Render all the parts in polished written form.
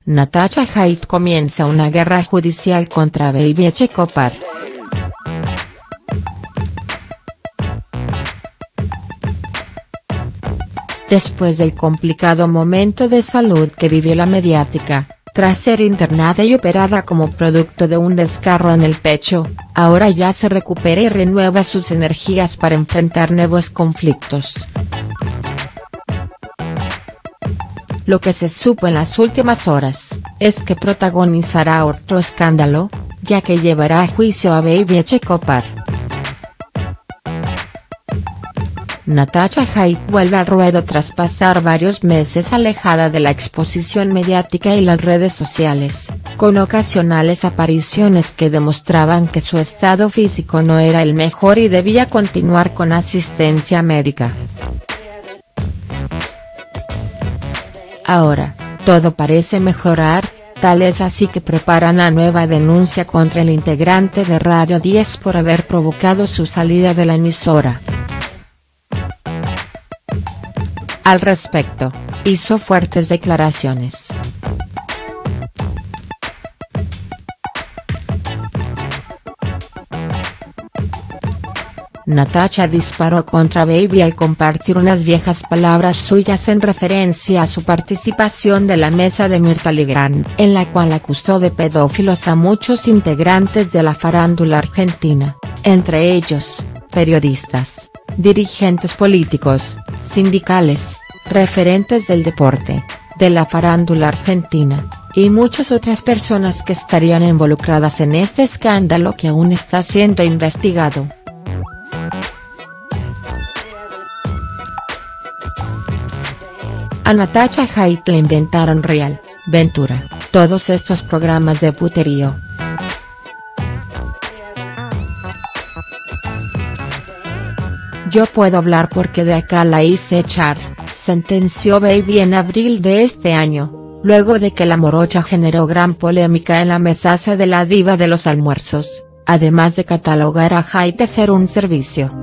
Natasha Haidt comienza una guerra judicial contra Baby Echecopar. Después del complicado momento de salud que vivió la mediática, tras ser internada y operada como producto de un desgarro en el pecho, ahora ya se recupera y renueva sus energías para enfrentar nuevos conflictos. Lo que se supo en las últimas horas, es que protagonizará otro escándalo, ya que llevará a juicio a Baby Echecopar. Natasha Haidt vuelve al ruedo tras pasar varios meses alejada de la exposición mediática y las redes sociales, con ocasionales apariciones que demostraban que su estado físico no era el mejor y debía continuar con asistencia médica. Ahora, todo parece mejorar, tal es así que preparan la nueva denuncia contra el integrante de Radio 10 por haber provocado su salida de la emisora. Al respecto, hizo fuertes declaraciones. Natasha disparó contra Baby al compartir unas viejas palabras suyas en referencia a su participación de la mesa de Mirta Legrand, en la cual acusó de pedófilos a muchos integrantes de la farándula argentina, entre ellos, periodistas, dirigentes políticos, sindicales, referentes del deporte, de la farándula argentina, y muchas otras personas que estarían involucradas en este escándalo que aún está siendo investigado. A Natasha Haidt le inventaron Real, Ventura, todos estos programas de puterío. Yo puedo hablar porque de acá la hice echar, sentenció Baby en abril de este año, luego de que la morocha generó gran polémica en la mesaza de la diva de los almuerzos, además de catalogar a Haidt de ser un servicio.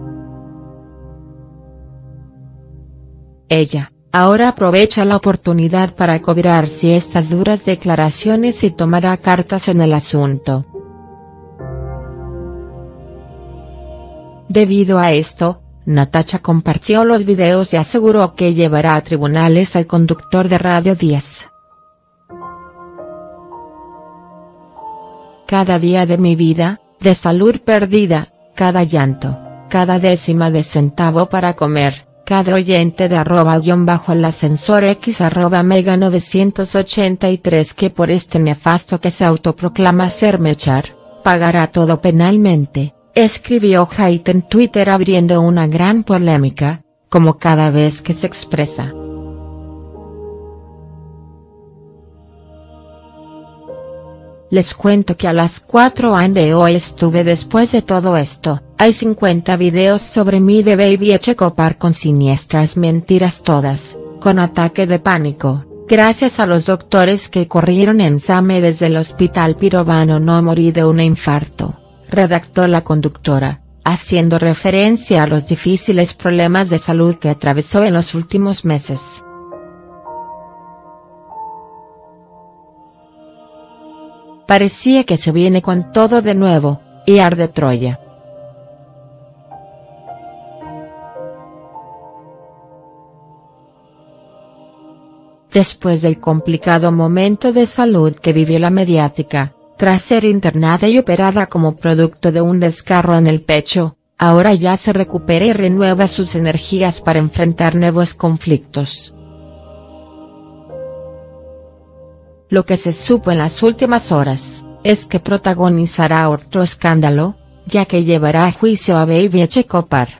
Ella, ahora aprovecha la oportunidad para cobrarse estas duras declaraciones y tomará cartas en el asunto. Debido a esto, Natasha compartió los videos y aseguró que llevará a tribunales al conductor de Radio 10. Cada día de mi vida, de salud perdida, cada llanto, cada décima de centavo para comer, cada oyente de @el ascensor x @mega983 que por este nefasto que se autoproclama hacerme echar, pagará todo penalmente. Escribió Haidt en Twitter abriendo una gran polémica, como cada vez que se expresa. Les cuento que a las 4 AM de hoy estuve después de todo esto, hay 50 videos sobre mí de Baby Echecopar con siniestras mentiras todas, con ataque de pánico, gracias a los doctores que corrieron en SAME desde el hospital Pirovano no morí de un infarto. Redactó la conductora, haciendo referencia a los difíciles problemas de salud que atravesó en los últimos meses. Parecía que se viene con todo de nuevo, y arde Troya. Después del complicado momento de salud que vivió la mediática, tras ser internada y operada como producto de un desgarro en el pecho, ahora ya se recupera y renueva sus energías para enfrentar nuevos conflictos. Lo que se supo en las últimas horas, es que protagonizará otro escándalo, ya que llevará a juicio a Baby Echecopar.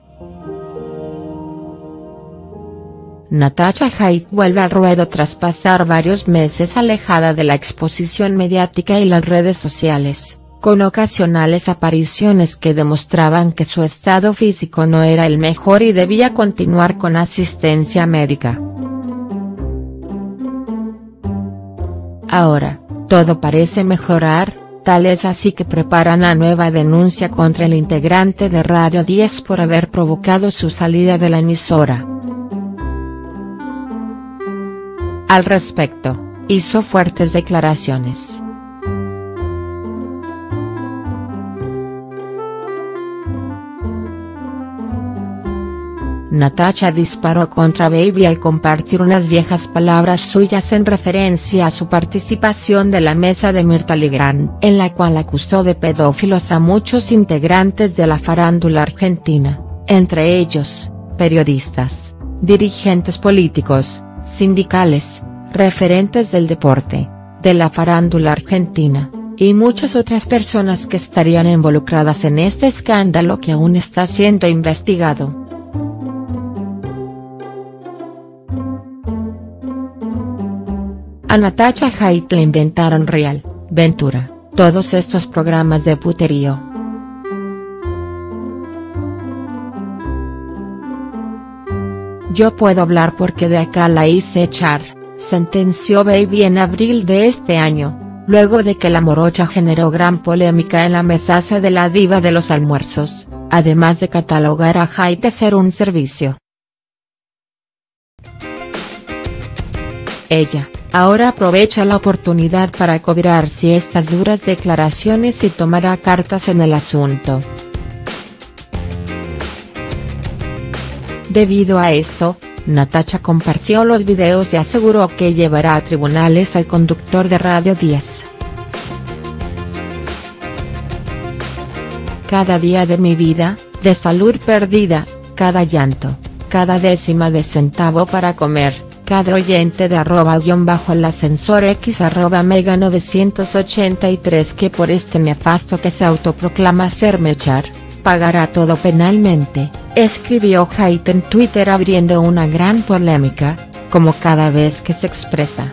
Natasha Haidt vuelve al ruedo tras pasar varios meses alejada de la exposición mediática y las redes sociales, con ocasionales apariciones que demostraban que su estado físico no era el mejor y debía continuar con asistencia médica. Ahora, todo parece mejorar, tal es así que preparan la nueva denuncia contra el integrante de Radio 10 por haber provocado su salida de la emisora. Al respecto, hizo fuertes declaraciones. Natasha disparó contra Baby al compartir unas viejas palabras suyas en referencia a su participación de la mesa de Mirta Legrand, en la cual acusó de pedófilos a muchos integrantes de la farándula argentina, entre ellos, periodistas, dirigentes políticos, sindicales, referentes del deporte, de la farándula argentina, y muchas otras personas que estarían involucradas en este escándalo que aún está siendo investigado. A Natasha Haidt le inventaron Real, Ventura, todos estos programas de puterío. Yo puedo hablar porque de acá la hice echar, sentenció Baby en abril de este año, luego de que la morocha generó gran polémica en la mesaza de la diva de los almuerzos, además de catalogar a Haidt de ser un servicio. Ella, ahora aprovecha la oportunidad para cobrarse estas duras declaraciones y tomará cartas en el asunto. Debido a esto, Natasha compartió los videos y aseguró que llevará a tribunales al conductor de Radio 10. Cada día de mi vida, de salud perdida, cada llanto, cada décima de centavo para comer, cada oyente de @el ascensor x @mega983 que por este nefasto que se autoproclama hacerme echar, pagará todo penalmente, escribió Haidt en Twitter abriendo una gran polémica, como cada vez que se expresa.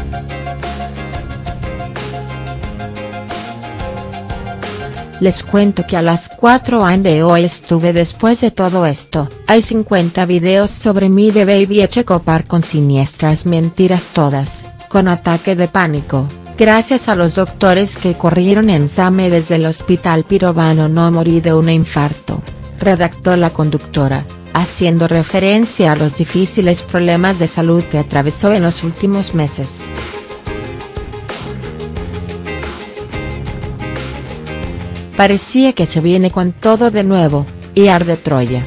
Les cuento que a las 4 am de hoy estuve después de todo esto, hay 50 videos sobre mí de Baby Echecopar con siniestras mentiras todas, con ataque de pánico, gracias a los doctores que corrieron en SAME desde el hospital Pirovano no morí de un infarto, redactó la conductora, haciendo referencia a los difíciles problemas de salud que atravesó en los últimos meses. Parecía que se viene con todo de nuevo, y arde Troya.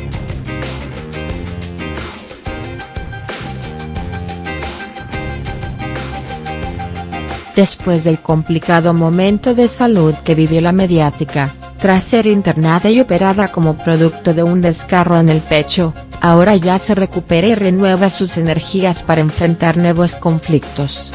Después del complicado momento de salud que vivió la mediática, tras ser internada y operada como producto de un desgarro en el pecho, ahora ya se recupera y renueva sus energías para enfrentar nuevos conflictos.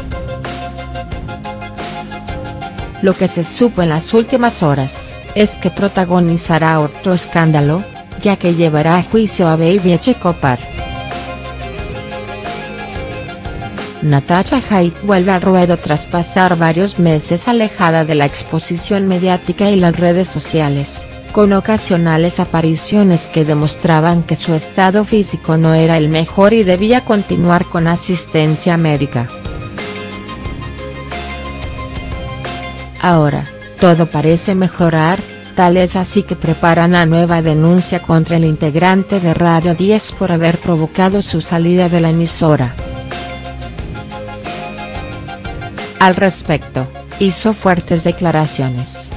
Lo que se supo en las últimas horas, es que protagonizará otro escándalo, ya que llevará a juicio a Baby Echecopar. Natasha Haidt vuelve al ruedo tras pasar varios meses alejada de la exposición mediática y las redes sociales, con ocasionales apariciones que demostraban que su estado físico no era el mejor y debía continuar con asistencia médica. Ahora, todo parece mejorar, tal es así que preparan la nueva denuncia contra el integrante de Radio 10 por haber provocado su salida de la emisora. Al respecto, hizo fuertes declaraciones.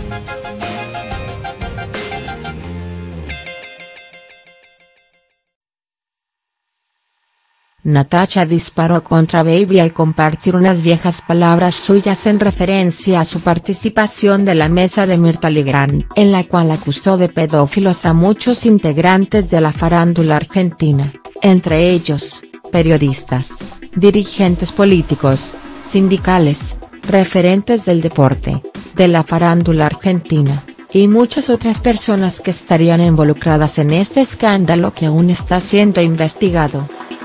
Natasha disparó contra Baby al compartir unas viejas palabras suyas en referencia a su participación de la mesa de Mirta Legrand, en la cual acusó de pedófilos a muchos integrantes de la farándula argentina, entre ellos, periodistas, dirigentes políticos, sindicales, referentes del deporte, de la farándula argentina, y muchas otras personas que estarían involucradas en este escándalo que aún está siendo investigado.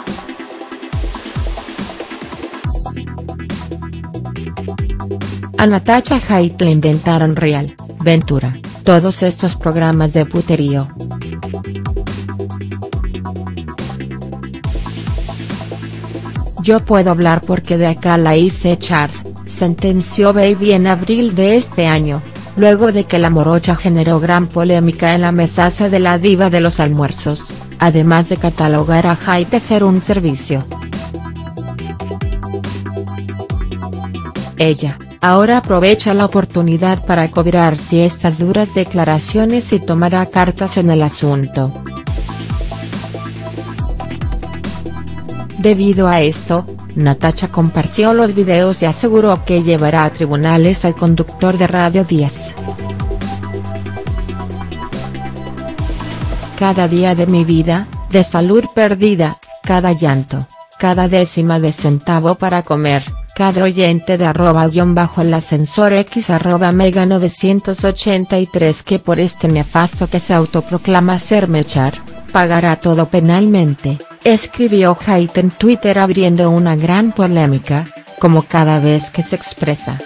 A Natasha Haidt le inventaron Real, Ventura, todos estos programas de puterío. Yo puedo hablar porque de acá la hice echar, sentenció Baby en abril de este año, luego de que la morocha generó gran polémica en la mesaza de la diva de los almuerzos, además de catalogar a Haidt de ser un servicio. Ella, ahora aprovecha la oportunidad para cobrarse estas duras declaraciones y tomará cartas en el asunto. Debido a esto, Natasha compartió los videos y aseguró que llevará a tribunales al conductor de Radio 10. Cada día de mi vida, de salud perdida, cada llanto, cada décima de centavo para comer, cada oyente de @el ascensor x @mega983 que por este nefasto que se autoproclama ser Mechar, pagará todo penalmente, escribió Haidt en Twitter abriendo una gran polémica, como cada vez que se expresa.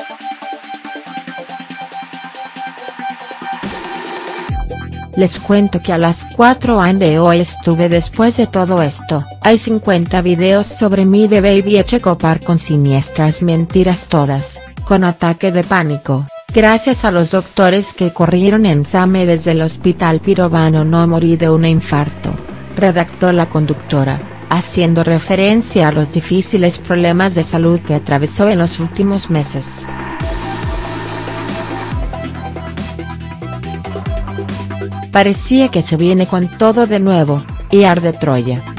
Les cuento que a las 4 am de hoy estuve después de todo esto, hay 50 videos sobre mí de Baby Echecopar con siniestras mentiras todas, con ataque de pánico, gracias a los doctores que corrieron en SAME desde el hospital Pirovano no morí de un infarto, redactó la conductora, haciendo referencia a los difíciles problemas de salud que atravesó en los últimos meses. Parecía que se viene con todo de nuevo, y arde Troya.